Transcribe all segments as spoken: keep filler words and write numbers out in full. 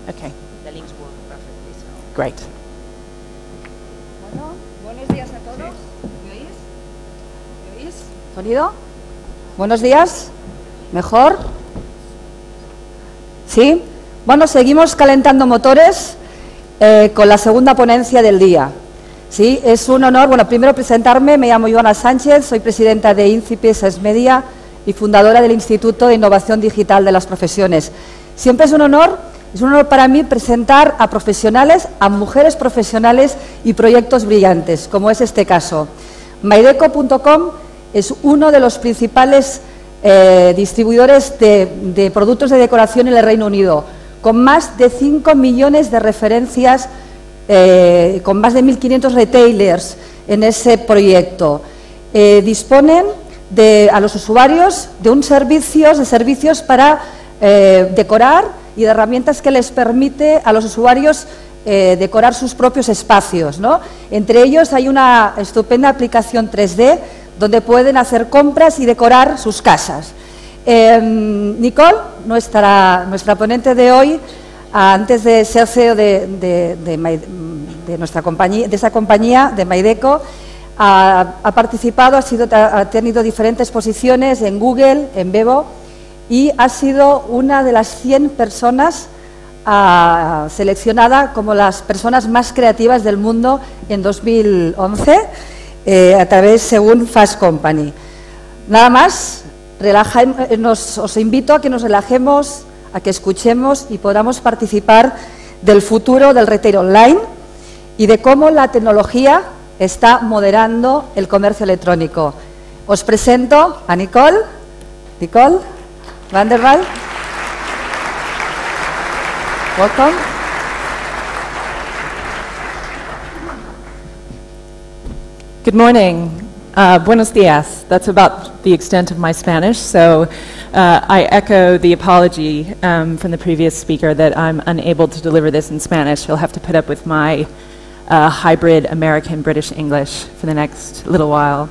Okay. The links work perfectly. So. Great. Bueno, buenos días a todos. ¿Me oís? ¿Me oís? ¿Sonido? Buenos días. ¿Mejor? ¿Sí? Bueno, seguimos calentando motores eh, con la segunda ponencia del día. Sí, es un honor, bueno, primero presentarme, me llamo Joana Sánchez, soy presidenta de INCIPI SES Media y fundadora del Instituto de Innovación Digital de las Profesiones. Siempre es un honor, es un honor para mí presentar a profesionales, a mujeres profesionales y proyectos brillantes, como es este caso. Maideco punto com es uno de los principales eh, distribuidores de, de productos de decoración en el Reino Unido, con más de cinco millones de referencias, eh, con más de mil quinientos retailers en ese proyecto. Eh, disponen de, a los usuarios de un servicio, de servicios para eh, decorar y de herramientas que les permite a los usuarios eh, decorar sus propios espacios, ¿no? Entre ellos hay una estupenda aplicación tres D donde pueden hacer compras y decorar sus casas. Eh, Nicole, nuestra, nuestra ponente de hoy, antes de ser C E O de, de, de, de, nuestra compañía, de esa compañía, de Maideco, ha, ha participado, ha, sido, ha tenido diferentes posiciones en Google, en Bebo, y ha sido una de las cien personas uh, seleccionada como las personas más creativas del mundo en dos mil once, eh, a través, según Fast Company. Nada más, relaja, nos, os invito a que nos relajemos, a que escuchemos y podamos participar del futuro del retail online y de cómo la tecnología está moderando el comercio electrónico. Os presento a Nicole, Nicole van der Waal. Welcome. Good morning. Uh, buenos dias. That's about the extent of my Spanish, so uh, I echo the apology um, from the previous speaker that I'm unable to deliver this in Spanish. You'll have to put up with my uh, hybrid American-British English for the next little while.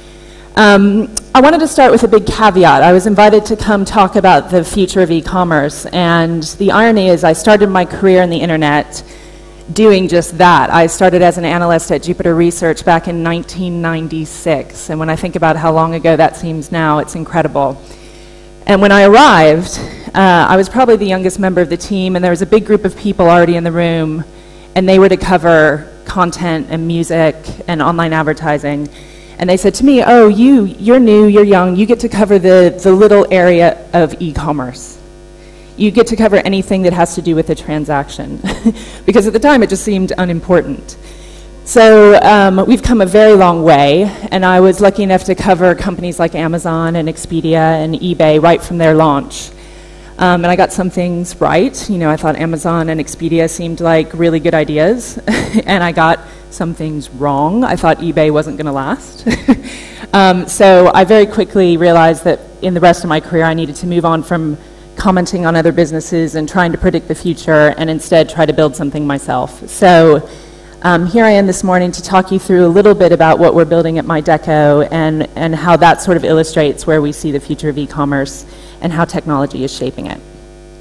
Um, I wanted to start with a big caveat. I was invited to come talk about the future of e-commerce, and the irony is I started my career in the internet doing just that. I started as an analyst at Jupiter Research back in nineteen ninety-six, and when I think about how long ago that seems now, it's incredible. And when I arrived, uh, I was probably the youngest member of the team, and there was a big group of people already in the room, and they were to cover content and music and online advertising. And they said to me, oh, you, you're new, you're young, you get to cover the, the little area of e-commerce. You get to cover anything that has to do with a transaction. Because at the time it just seemed unimportant. So um, we've come a very long way, and I was lucky enough to cover companies like Amazon and Expedia and eBay right from their launch. Um, and I got some things right. You know, I thought Amazon and Expedia seemed like really good ideas, and I got some things wrong. I thought eBay wasn't going to last. um, so I very quickly realized that in the rest of my career I needed to move on from commenting on other businesses and trying to predict the future, and instead try to build something myself. So um, here I am this morning to talk you through a little bit about what we're building at Maideco and, and how that sort of illustrates where we see the future of e-commerce and how technology is shaping it.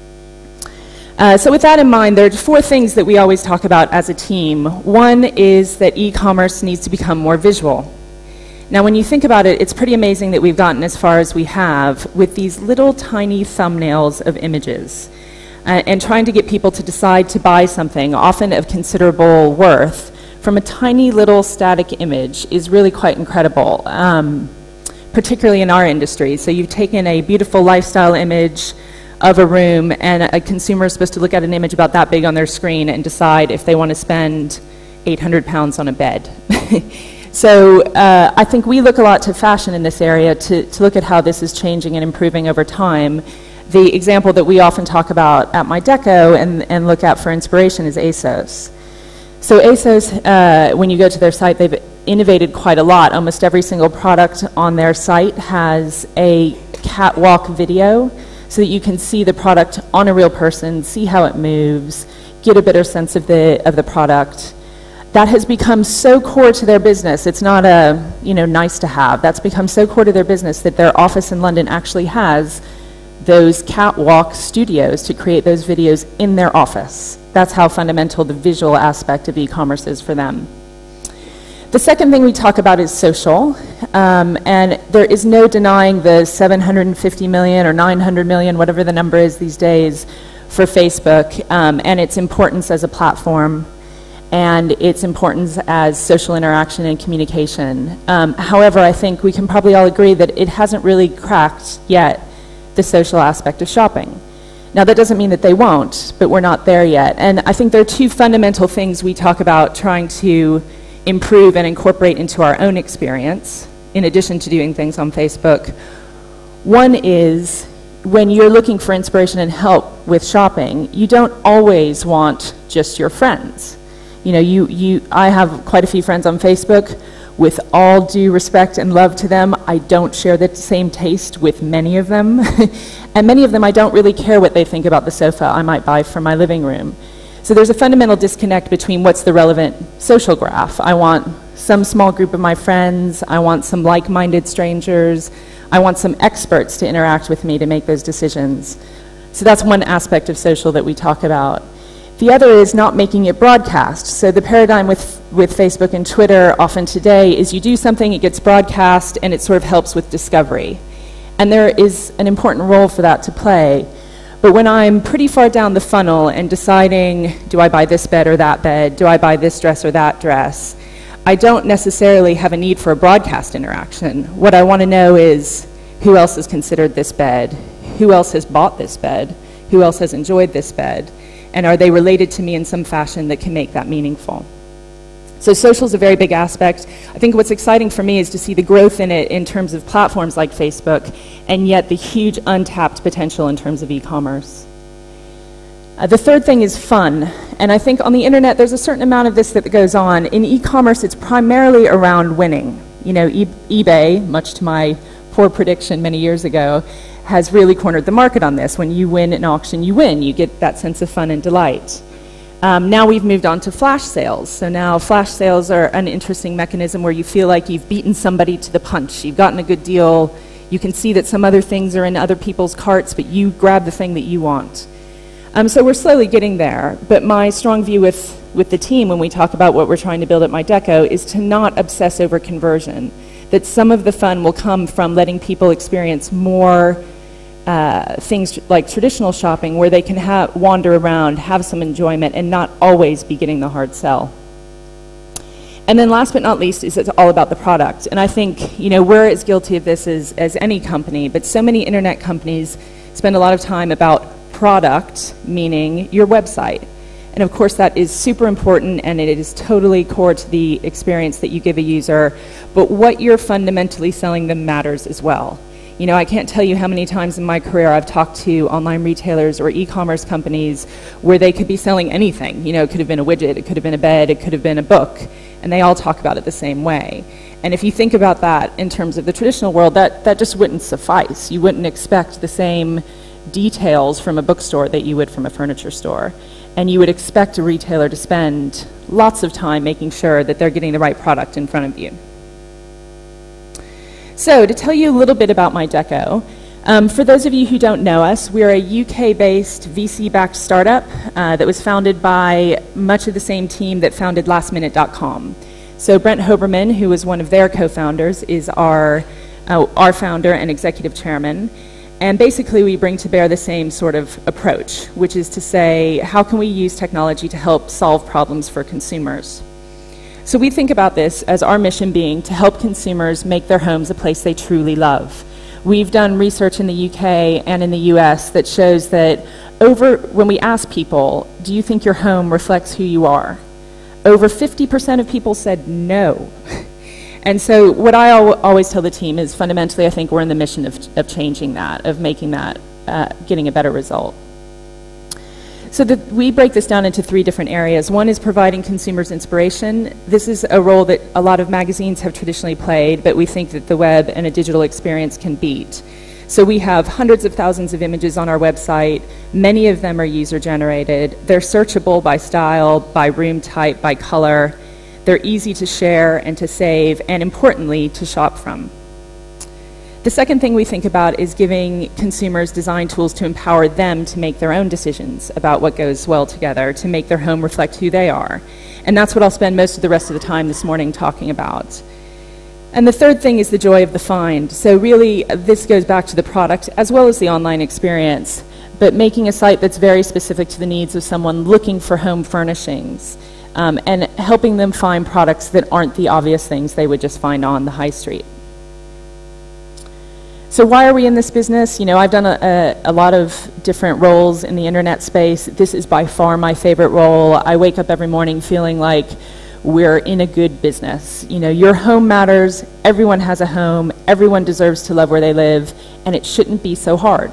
Uh, so with that in mind, there are four things that we always talk about as a team. One is that e-commerce needs to become more visual. Now, when you think about it, it's pretty amazing that we've gotten as far as we have with these little tiny thumbnails of images uh, and trying to get people to decide to buy something, often of considerable worth, from a tiny little static image is really quite incredible, um, particularly in our industry. So you've taken a beautiful lifestyle image of a room, and a consumer is supposed to look at an image about that big on their screen and decide if they want to spend eight hundred pounds on a bed. So uh, I think we look a lot to fashion in this area to, to look at how this is changing and improving over time. The example that we often talk about at Maideco and, and look at for inspiration is ASOS. So ASOS, uh, when you go to their site, they've innovated quite a lot. Almost every single product on their site has a catwalk video so that you can see the product on a real person, see how it moves, get a better sense of the, of the product. That has become so core to their business. It's not a, you know, nice to have. That's become so core to their business that their office in London actually has those catwalk studios to create those videos in their office. That's how fundamental the visual aspect of e-commerce is for them. The second thing we talk about is social, um, and there is no denying the seven hundred fifty million or nine hundred million, whatever the number is these days, for Facebook, um, and its importance as a platform, and its importance as social interaction and communication. Um, however, I think we can probably all agree that it hasn't really cracked yet the social aspect of shopping. Now, that doesn't mean that they won't, but we're not there yet. And I think there are two fundamental things we talk about trying to improve and incorporate into our own experience, in addition to doing things on Facebook. One is, when you're looking for inspiration and help with shopping, you don't always want just your friends. You know, you, you, I have quite a few friends on Facebook. With all due respect and love to them, I don't share the same taste with many of them. And many of them, I don't really care what they think about the sofa I might buy for my living room. So there's a fundamental disconnect between what's the relevant social graph. I want some small group of my friends, I want some like-minded strangers, I want some experts to interact with me to make those decisions. So that's one aspect of social that we talk about. The other is not making it broadcast. So the paradigm with, with Facebook and Twitter often today is you do something, it gets broadcast, and it sort of helps with discovery. And there is an important role for that to play. But when I'm pretty far down the funnel and deciding, do I buy this bed or that bed, do I buy this dress or that dress, I don't necessarily have a need for a broadcast interaction. What I want to know is, who else has considered this bed? Who else has bought this bed? Who else has enjoyed this bed? And are they related to me in some fashion that can make that meaningful? So social is a very big aspect. I think what's exciting for me is to see the growth in it in terms of platforms like Facebook, and yet the huge untapped potential in terms of e-commerce. Uh, the third thing is fun. And I think on the internet there's a certain amount of this that goes on. In e-commerce it's primarily around winning. You know, e eBay, much to my poor prediction many years ago, has really cornered the market on this. When you win an auction, you win. You get that sense of fun and delight. Um, now we've moved on to flash sales. So now flash sales are an interesting mechanism where you feel like you've beaten somebody to the punch. You've gotten a good deal. You can see that some other things are in other people's carts, but you grab the thing that you want. Um, so we're slowly getting there. But my strong view with, with the team when we talk about what we're trying to build at MyDeco is to not obsess over conversion. That some of the fun will come from letting people experience more Uh, things like traditional shopping where they can ha wander around, have some enjoyment, and not always be getting the hard sell. And then last but not least is it's all about the product. And I think, you know, we're as guilty of this as, as any company, but so many internet companies spend a lot of time about product, meaning your website. And of course that is super important and it is totally core to the experience that you give a user, but what you're fundamentally selling them matters as well. You know, I can't tell you how many times in my career I've talked to online retailers or e-commerce companies where they could be selling anything. You know, it could have been a widget, it could have been a bed, it could have been a book, and they all talk about it the same way. And if you think about that in terms of the traditional world, that, that just wouldn't suffice. You wouldn't expect the same details from a bookstore that you would from a furniture store. And you would expect a retailer to spend lots of time making sure that they're getting the right product in front of you. So to tell you a little bit about MyDeco, um, for those of you who don't know us, we're a U K-based V C-backed startup uh, that was founded by much of the same team that founded last minute dot com. So Brent Hoberman, who was one of their co-founders, is our, uh, our founder and executive chairman. And basically we bring to bear the same sort of approach, which is to say, how can we use technology to help solve problems for consumers? So we think about this as our mission being to help consumers make their homes a place they truly love. We've done research in the U K and in the U S that shows that over, when we ask people, do you think your home reflects who you are? Over fifty percent of people said no. And so what I al always tell the team is fundamentally I think we're in the mission of, of changing that, of making that, uh, getting a better result. So the, we break this down into three different areas. One is providing consumers inspiration. This is a role that a lot of magazines have traditionally played, but we think that the web and a digital experience can beat. So we have hundreds of thousands of images on our website. Many of them are user-generated. They're searchable by style, by room type, by color. They're easy to share and to save, and importantly, to shop from. The second thing we think about is giving consumers design tools to empower them to make their own decisions about what goes well together, to make their home reflect who they are. And that's what I'll spend most of the rest of the time this morning talking about. And the third thing is the joy of the find. So really, this goes back to the product as well as the online experience, but making a site that's very specific to the needs of someone looking for home furnishings, um, and helping them find products that aren't the obvious things they would just find on the high street. So why are we in this business? You know, I've done a, a, a lot of different roles in the internet space. This is by far my favorite role. I wake up every morning feeling like we're in a good business. You know, your home matters, everyone has a home, everyone deserves to love where they live, and it shouldn't be so hard.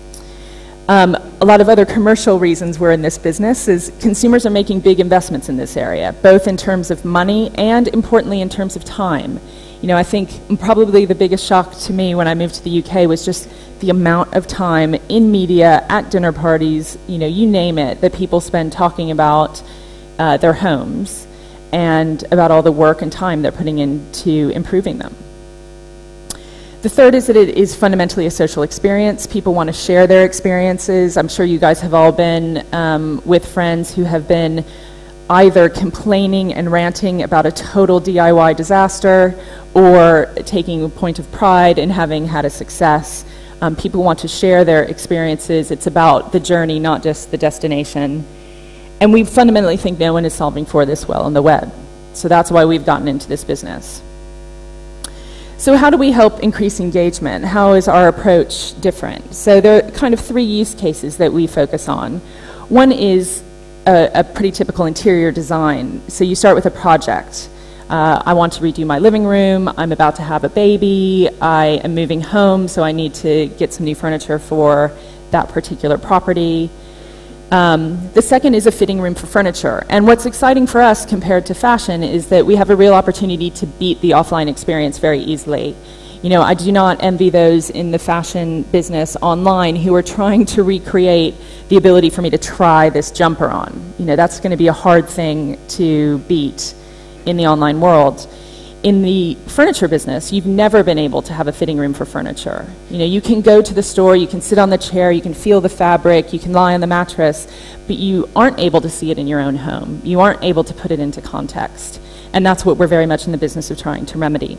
Um, a lot of other commercial reasons we're in this business is consumers are making big investments in this area, both in terms of money and, importantly, in terms of time. You know, I think probably the biggest shock to me when I moved to the U K was just the amount of time in media, at dinner parties, you know, you name it, that people spend talking about uh, their homes and about all the work and time they're putting into improving them. The third is that it is fundamentally a social experience. People want to share their experiences. I'm sure you guys have all been um, with friends who have been either complaining and ranting about a total D I Y disaster or taking a point of pride in having had a success. Um, people want to share their experiences. It's about the journey, not just the destination. And we fundamentally think no one is solving for this well on the web. So that's why we've gotten into this business. So how do we help increase engagement? How is our approach different? So there are kind of three use cases that we focus on. One is a, a pretty typical interior design. So you start with a project. Uh, I want to redo my living room. I'm about to have a baby. I am moving home, so I need to get some new furniture for that particular property. Um, the second is a fitting room for furniture. And what's exciting for us compared to fashion is that we have a real opportunity to beat the offline experience very easily. You know, I do not envy those in the fashion business online who are trying to recreate the ability for me to try this jumper on. You know, that's going to be a hard thing to beat in the online world. In the furniture business, you've never been able to have a fitting room for furniture. You know, you can go to the store, you can sit on the chair, you can feel the fabric, you can lie on the mattress, but you aren't able to see it in your own home. You aren't able to put it into context. And that's what we're very much in the business of trying to remedy.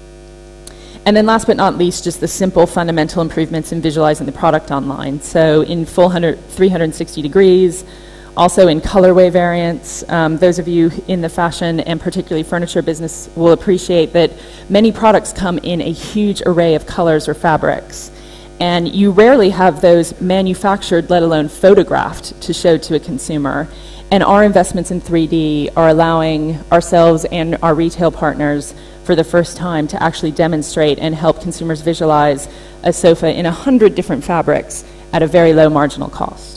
And then last but not least, just the simple fundamental improvements in visualizing the product online. So in full three hundred sixty degrees, also in colorway variants. Um, those of you in the fashion and particularly furniture business will appreciate that many products come in a huge array of colors or fabrics. And you rarely have those manufactured, let alone photographed, to show to a consumer. And our investments in three D are allowing ourselves and our retail partners for the first time to actually demonstrate and help consumers visualize a sofa in a hundred different fabrics at a very low marginal cost.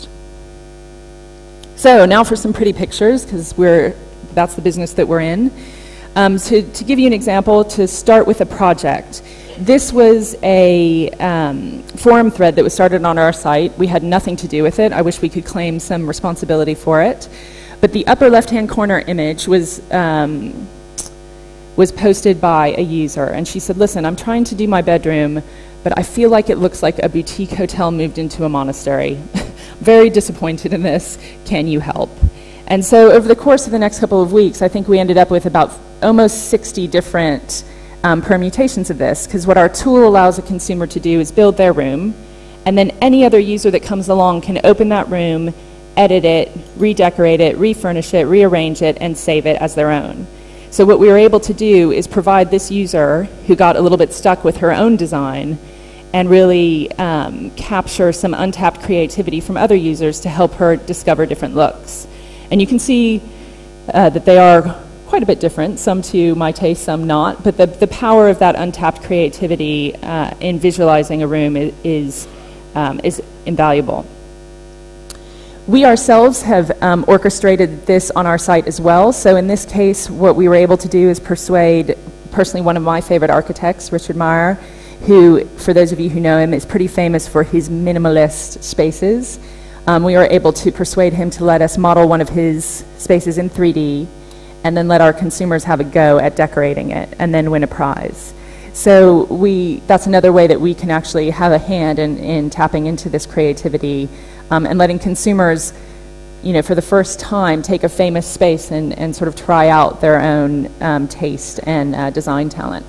So now for some pretty pictures, because we're that's the business that we're in. Um, so to give you an example, to start with a project, this was a um, forum thread that was started on our site. We had nothing to do with it. I wish we could claim some responsibility for it. But the upper left-hand corner image was um, was posted by a user, and she said, listen, I'm trying to do my bedroom, but I feel like it looks like a boutique hotel moved into a monastery. Very disappointed in this. Can you help? And so over the course of the next couple of weeks, I think we ended up with about almost sixty different um, permutations of this, because what our tool allows a consumer to do is build their room, and then any other user that comes along can open that room, edit it, redecorate it, refurnish it, rearrange it, and save it as their own. So what we were able to do is provide this user who got a little bit stuck with her own design and really um, capture some untapped creativity from other users to help her discover different looks. And you can see uh, that they are quite a bit different, some to my taste, some not, but the, the power of that untapped creativity uh, in visualizing a room is, is, um, is invaluable. We ourselves have um, orchestrated this on our site as well. So in this case, what we were able to do is persuade, personally, one of my favorite architects, Richard Meyer, who, for those of you who know him, is pretty famous for his minimalist spaces. Um, we were able to persuade him to let us model one of his spaces in three D and then let our consumers have a go at decorating it and then win a prize. So we, that's another way that we can actually have a hand in, in tapping into this creativity um, and letting consumers, you know, for the first time, take a famous space and, and sort of try out their own um, taste and uh, design talent.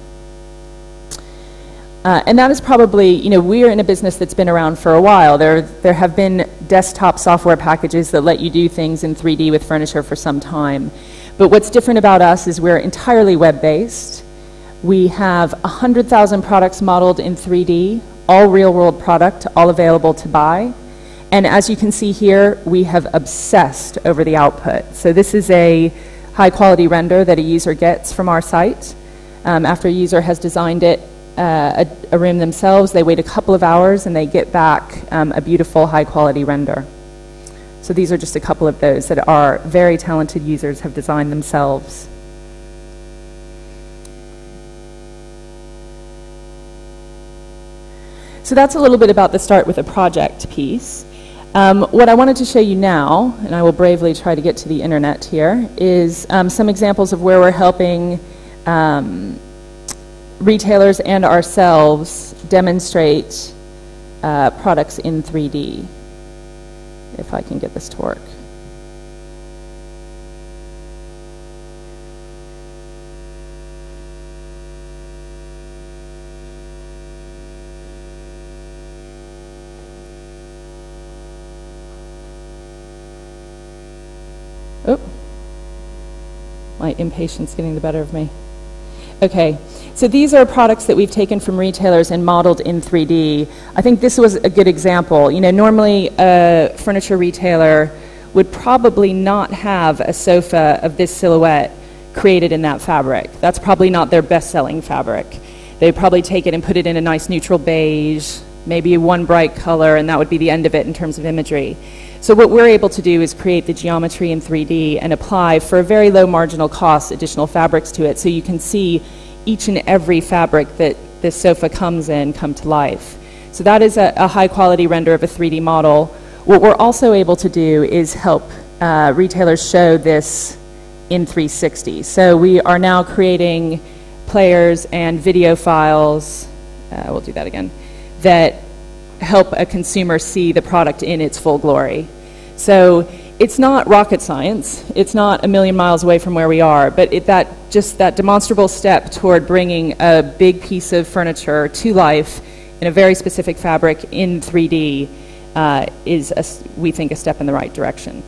Uh, and that is probably, you know, we're in a business that's been around for a while. There, there have been desktop software packages that let you do things in three D with furniture for some time. But what's different about us is we're entirely web-based. We have one hundred thousand products modeled in three D, all real-world product, all available to buy. And as you can see here, we have obsessed over the output. So this is a high-quality render that a user gets from our site. Um, after a user has designed it, uh, a, a room themselves, they wait a couple of hours and they get back um, a beautiful high-quality render. So these are just a couple of those that our very talented users have designed themselves. So that's a little bit about the start with a project piece. Um, what I wanted to show you now, and I will bravely try to get to the internet here, is um, some examples of where we're helping um, retailers and ourselves demonstrate uh, products in three D. If I can get this to work. Oh, my impatience getting the better of me. Okay, so these are products that we've taken from retailers and modeled in three D. I think this was a good example. You know, normally a furniture retailer would probably not have a sofa of this silhouette created in that fabric. That's probably not their best-selling fabric. They'd probably take it and put it in a nice neutral beige, maybe one bright color, and that would be the end of it in terms of imagery. So what we're able to do is create the geometry in three D and apply, for a very low marginal cost, additional fabrics to it, so you can see each and every fabric that this sofa comes in come to life. So that is a, a high quality render of a three D model. What we're also able to do is help uh, retailers show this in three sixty. So we are now creating players and video files, uh, we'll do that again, that help a consumer see the product in its full glory. So it's not rocket science, it's not a million miles away from where we are, but it, that just that demonstrable step toward bringing a big piece of furniture to life in a very specific fabric in three D uh, is, a, we think, a step in the right direction.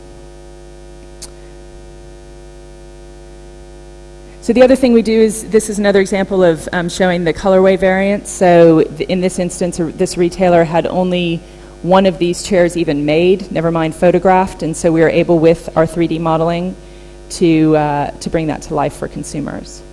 So the other thing we do is, this is another example of um, showing the colorway variance. So th in this instance, this retailer had only one of these chairs even made, never mind photographed, and so we were able with our three D modeling to, uh, to bring that to life for consumers.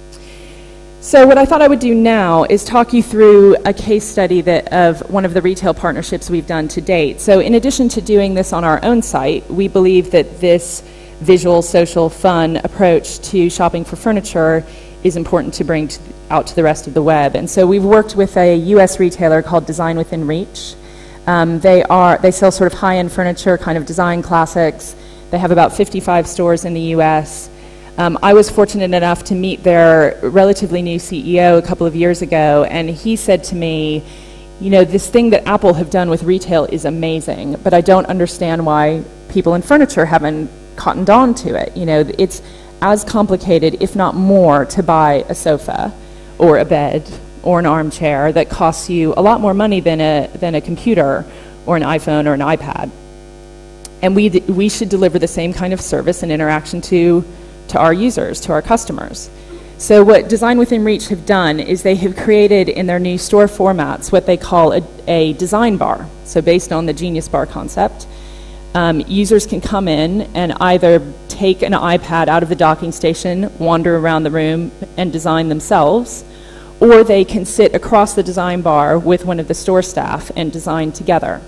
So what I thought I would do now is talk you through a case study that of one of the retail partnerships we've done to date. So in addition to doing this on our own site, we believe that this visual, social, fun approach to shopping for furniture is important to bring to, out to the rest of the web. And so we've worked with a U S retailer called Design Within Reach. Um, they are they sell sort of high-end furniture, kind of design classics. They have about fifty-five stores in the U S Um, I was fortunate enough to meet their relatively new C E O a couple of years ago, and he said to me, you know, this thing that Apple have done with retail is amazing, but I don't understand why people in furniture haven't cottoned on to it. You know, it's as complicated, if not more, to buy a sofa or a bed or an armchair that costs you a lot more money than a, than a computer or an iPhone or an iPad. And we, we should deliver the same kind of service and interaction to, to our users, to our customers. So what Design Within Reach have done is they have created in their new store formats what they call a, a design bar. So based on the Genius Bar concept, Um, users can come in and either take an iPad out of the docking station, wander around the room, and design themselves, or they can sit across the design bar with one of the store staff and design together.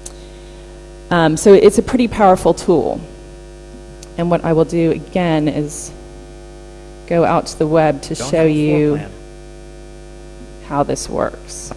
Um, so it's a pretty powerful tool. And what I will do again is go out to the web to Don't show have a floor you plan. how this works.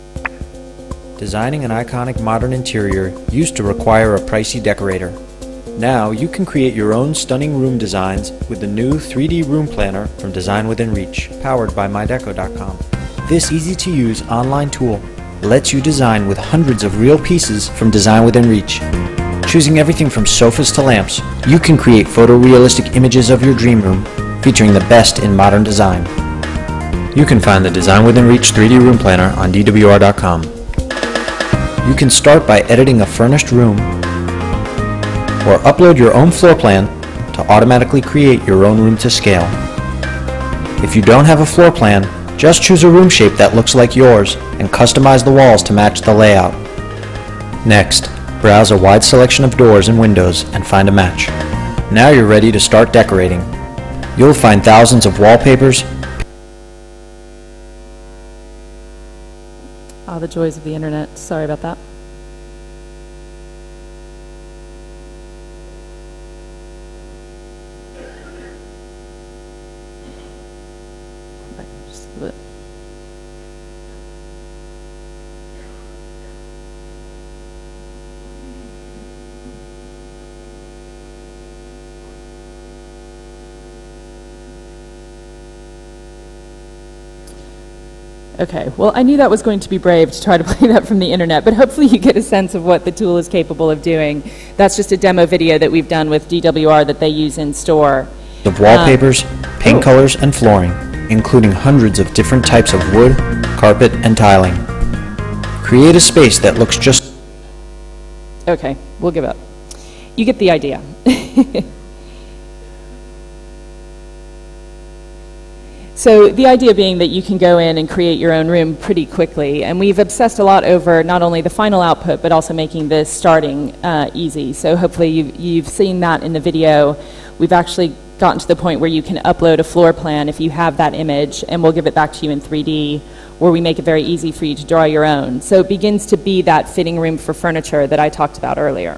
Designing an iconic modern interior used to require a pricey decorator. Now you can create your own stunning room designs with the new three D Room Planner from Design Within Reach, powered by my deco dot com. This easy-to-use online tool lets you design with hundreds of real pieces from Design Within Reach. Choosing everything from sofas to lamps, you can create photorealistic images of your dream room featuring the best in modern design. You can find the Design Within Reach three D Room Planner on D W R dot com. You can start by editing a furnished room or upload your own floor plan to automatically create your own room to scale. If you don't have a floor plan, just choose a room shape that looks like yours and customize the walls to match the layout. Next, browse a wide selection of doors and windows and find a match. Now you're ready to start decorating. You'll find thousands of wallpapers. Ah, the joys of the internet. Sorry about that. Just a bit. Okay, well, I knew that was going to be brave to try to play that from the internet, but hopefully you get a sense of what the tool is capable of doing. That's just a demo video that we've done with D W R that they use in store. Of wallpapers, Um, paint oh. colors, and flooring, including hundreds of different types of wood, carpet, and tiling. Create a space that looks just... Okay, we'll give up. You get the idea. So the idea being that you can go in and create your own room pretty quickly, and we've obsessed a lot over not only the final output, but also making the starting uh, easy. So hopefully you've, you've seen that in the video. We've actually gotten to the point where you can upload a floor plan if you have that image, and we'll give it back to you in three D, where we make it very easy for you to draw your own. So it begins to be that fitting room for furniture that I talked about earlier.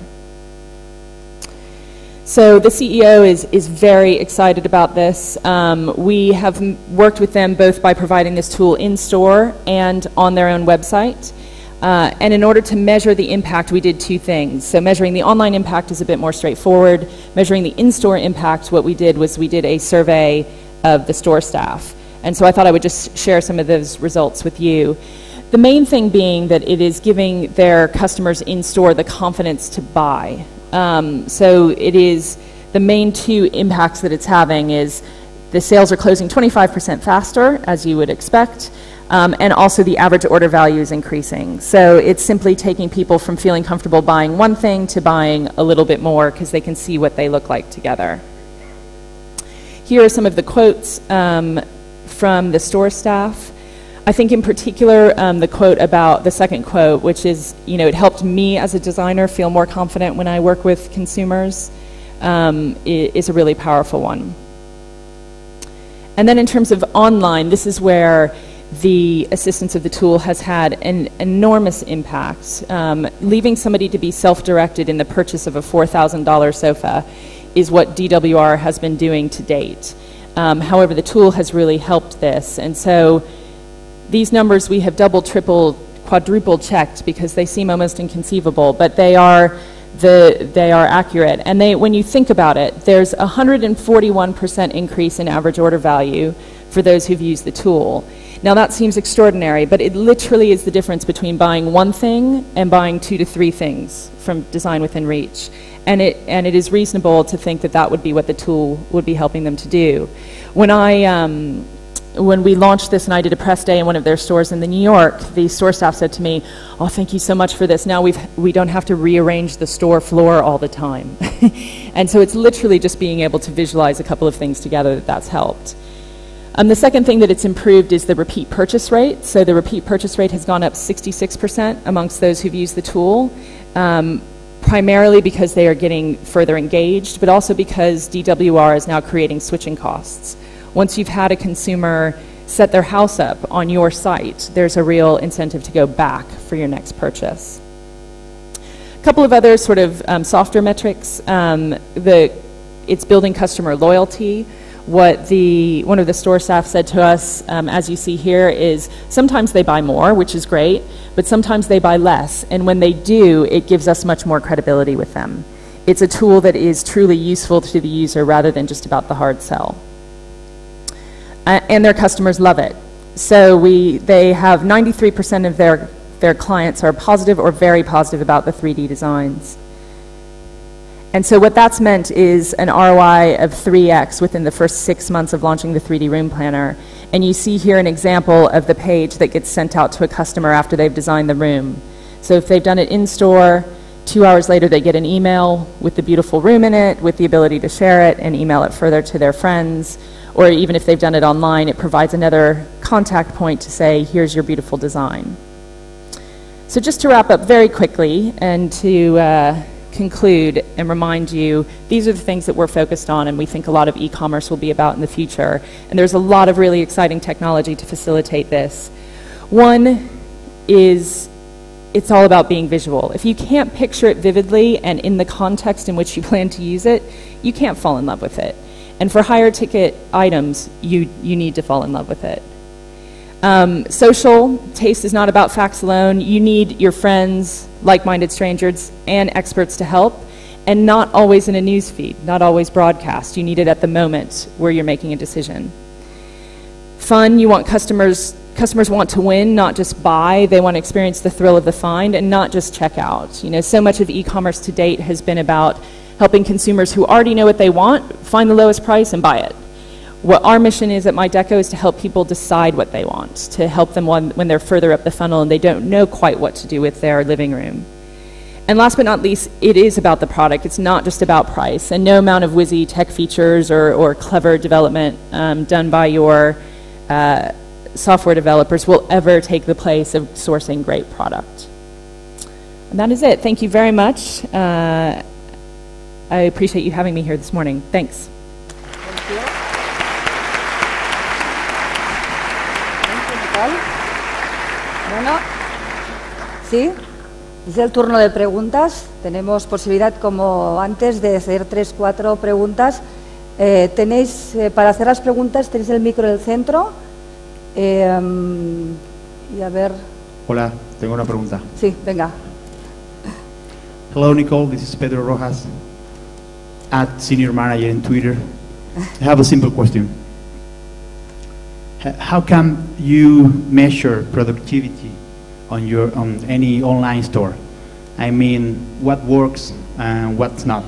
So the C E O is, is very excited about this. Um, we have m worked with them both by providing this tool in-store and on their own website. Uh, and in order to measure the impact, we did two things. So measuring the online impact is a bit more straightforward. Measuring the in-store impact, what we did was we did a survey of the store staff. And so I thought I would just share some of those results with you. The main thing being that it is giving their customers in-store the confidence to buy. Um, so it is, the main two impacts that it's having is the sales are closing twenty-five percent faster, as you would expect, um, and also the average order value is increasing. So it's simply taking people from feeling comfortable buying one thing to buying a little bit more because they can see what they look like together. Here are some of the quotes um, from the store staff. I think in particular, um, the quote about, the second quote, which is, you know, it helped me as a designer feel more confident when I work with consumers, um, is a really powerful one. And then in terms of online, this is where the assistance of the tool has had an enormous impact. Um, leaving somebody to be self-directed in the purchase of a four thousand dollar sofa is what D W R has been doing to date. Um, however, the tool has really helped this, and so these numbers we have double, triple, quadruple checked because they seem almost inconceivable, but they are the they are accurate. And they, when you think about it, there's a one hundred forty-one percent increase in average order value for those who've used the tool. Now that seems extraordinary, but it literally is the difference between buying one thing and buying two to three things from Design Within Reach. And it, and it is reasonable to think that that would be what the tool would be helping them to do. When I, um, when we launched this and I did a press day in one of their stores in the New York, the store staff said to me, "Oh, thank you so much for this. Now we've, we don't have to rearrange the store floor all the time." And so it's literally just being able to visualize a couple of things together that that's helped. Um, the second thing that it's improved is the repeat purchase rate. So the repeat purchase rate has gone up sixty-six percent amongst those who've used the tool, um, primarily because they are getting further engaged, but also because D W R is now creating switching costs. Once you've had a consumer set their house up on your site, there's a real incentive to go back for your next purchase. A couple of other sort of um, softer metrics. Um, the, it's building customer loyalty. What the, one of the store staff said to us, um, as you see here, is sometimes they buy more, which is great, but sometimes they buy less. And when they do, it gives us much more credibility with them. It's a tool that is truly useful to the user rather than just about the hard sell. Uh, and their customers love it. So we, they have ninety-three percent of their, their clients are positive or very positive about the three D designs. And so what that's meant is an R O I of three X within the first six months of launching the three D Room Planner. And you see here an example of the page that gets sent out to a customer after they've designed the room. So if they've done it in-store, two hours later they get an email with the beautiful room in it, with the ability to share it and email it further to their friends. Or even if they've done it online, it provides another contact point to say, here's your beautiful design. So just to wrap up very quickly and to uh, conclude and remind you, these are the things that we're focused on and we think a lot of e-commerce will be about in the future. And there's a lot of really exciting technology to facilitate this. One is, it's all about being visual. If you can't picture it vividly and in the context in which you plan to use it, you can't fall in love with it. And for higher ticket items, you, you need to fall in love with it. Um, social taste is not about facts alone. You need your friends, like-minded strangers, and experts to help, and not always in a news feed, not always broadcast. You need it at the moment where you're making a decision. Fun, you want customers, customers want to win, not just buy. They want to experience the thrill of the find and not just check out. You know, so much of e-commerce to date has been about helping consumers who already know what they want find the lowest price and buy it. What our mission is at MyDeco is to help people decide what they want, to help them when, when they're further up the funnel and they don't know quite what to do with their living room. And last but not least, it is about the product. It's not just about price. And no amount of whizzy tech features or, or clever development um, done by your uh, software developers will ever take the place of sourcing great product. And that is it. Thank you very much. Uh, I appreciate you having me here this morning. Thanks. Thank you. Thank you, Nicole. Bueno, sí, es el turno de preguntas. Tenemos posibilidad, como antes, de hacer tres, cuatro preguntas. Eh, tenéis, eh, para hacer las preguntas, tenéis el micro del centro. Eh, y a ver. Hola, tengo una pregunta. Sí, venga. Hello, Nicole. This is Pedro Rojas, at Senior Manager in Twitter. I have a simple question. H how can you measure productivity on your on any online store? I mean, what works and what's not?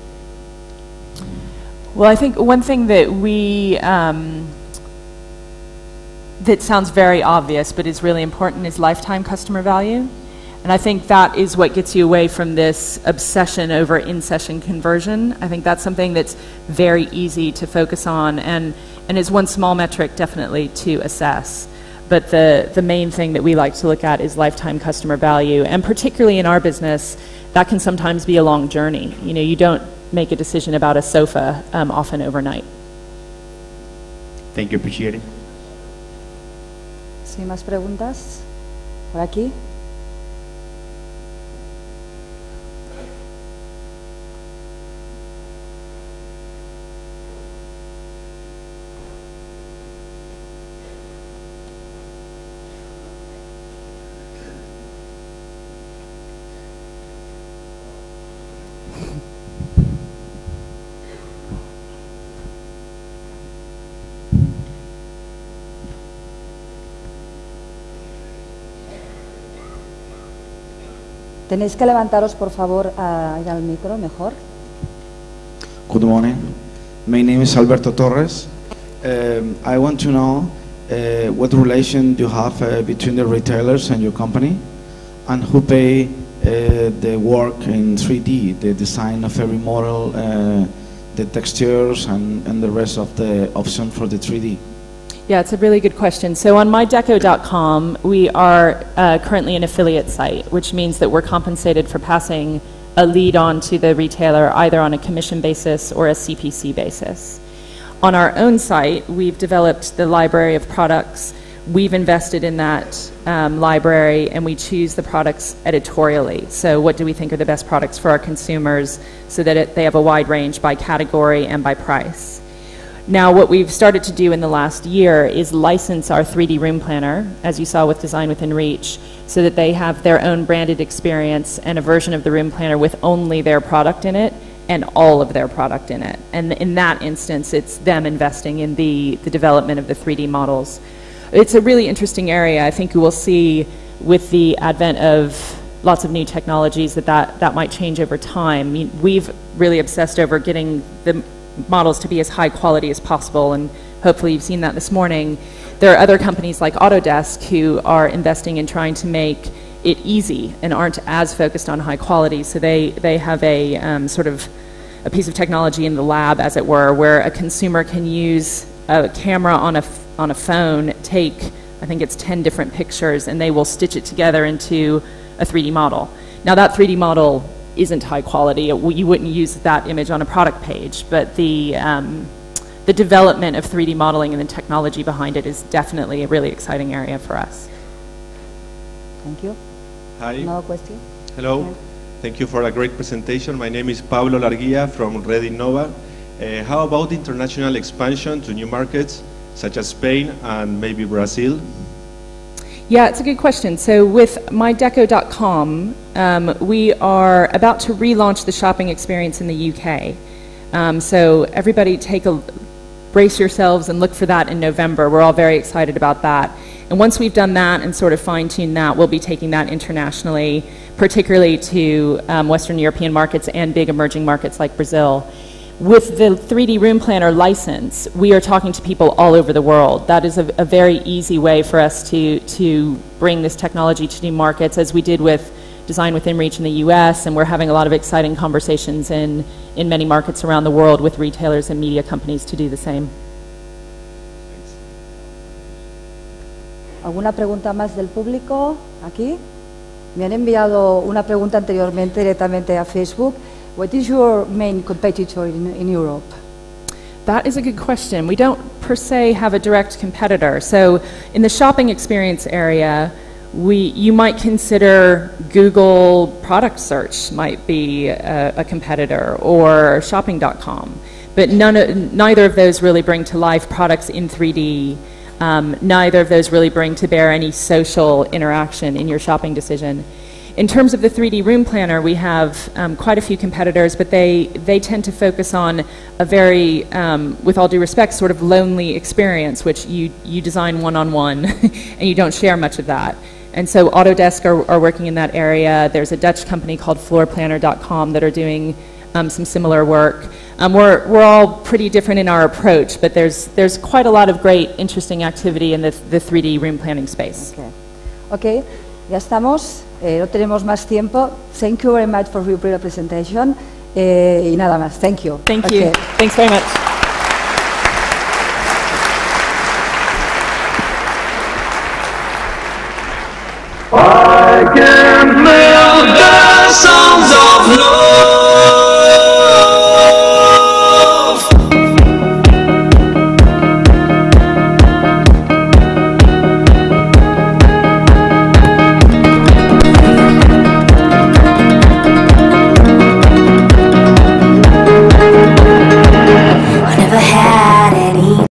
Well, I think one thing that we um, that sounds very obvious but is really important is lifetime customer value. And I think that is what gets you away from this obsession over in-session conversion. I think that's something that's very easy to focus on and, and is one small metric definitely to assess. But the, the main thing that we like to look at is lifetime customer value. And particularly in our business, that can sometimes be a long journey. You know, you don't make a decision about a sofa um, often overnight. Thank you, appreciate it. ¿Sí, más preguntas? ¿Por aquí? Tenéis que levantaros, por favor, a ir al micro mejor. Good morning. My name is Alberto Torres. Um, I want to know uh, what relation you have uh, between the retailers and your company, and who pay uh, the work in three D, the design of every model, uh, the textures, and, and the rest of the option for the three D. Yeah, it's a really good question. So on my deco dot com, we are uh, currently an affiliate site, which means that we're compensated for passing a lead on to the retailer either on a commission basis or a C P C basis. On our own site, we've developed the library of products. We've invested in that um, library and we choose the products editorially. So what do we think are the best products for our consumers so that it, they have a wide range by category and by price. Now, what we've started to do in the last year is license our three D room planner, as you saw with Design Within Reach, so that they have their own branded experience and a version of the room planner with only their product in it, and all of their product in it. And in that instance, it's them investing in the, the development of the three D models. It's a really interesting area. I think we will see with the advent of lots of new technologies that that, that might change over time. I mean, we've really obsessed over getting the models to be as high quality as possible, and hopefully you've seen that this morning. There are other companies like Autodesk who are investing in trying to make it easy and aren't as focused on high quality. So they, they have a um, sort of a piece of technology in the lab, as it were, where a consumer can use a camera on a, on a phone, take, I think it's ten different pictures, and they will stitch it together into a three D model. Now that three D model isn't high quality. It, you wouldn't use that image on a product page, but the, um, the development of three D modeling and the technology behind it is definitely a really exciting area for us. Thank you. Hi. Another question? Hello. Yes. Thank you for a great presentation. My name is Pablo Larguilla from Red Innova. Uh, how about international expansion to new markets such as Spain and maybe Brazil? Yeah, it's a good question. So with my deco dot com, um, we are about to relaunch the shopping experience in the U K. Um, so everybody take a, brace yourselves and look for that in November. We're all very excited about that. And once we've done that and sort of fine-tuned that, we'll be taking that internationally, particularly to um, Western European markets and big emerging markets like Brazil. With the three D Room Planner license, we are talking to people all over the world. That is a, a very easy way for us to, to bring this technology to new markets, as we did with Design Within Reach in the U S, and we're having a lot of exciting conversations in, in many markets around the world with retailers and media companies to do the same. ¿Alguna pregunta más del público aquí? Me han enviado una pregunta anteriormente directamente a Facebook. What is your main competitor in, in Europe? That is a good question. We don't per se have a direct competitor. So in the shopping experience area, we, you might consider Google product search might be a, a competitor, or shopping dot com. But none of, neither of those really bring to life products in three D. Um, neither of those really bring to bear any social interaction in your shopping decision. In terms of the three D Room Planner, we have um, quite a few competitors, but they, they tend to focus on a very, um, with all due respect, sort of lonely experience, which you, you design one-on-one and you don't share much of that. And so Autodesk are, are working in that area. There's a Dutch company called floor planner dot com that are doing um, some similar work. Um, we're, we're all pretty different in our approach, but there's, there's quite a lot of great, interesting activity in the, the three D room planning space. Okay, okay. Ya estamos, eh, no tenemos más tiempo. Thank you very much for your presentation. Eh, y nada más, thank you. Thank okay. you. Thanks very much. I can't live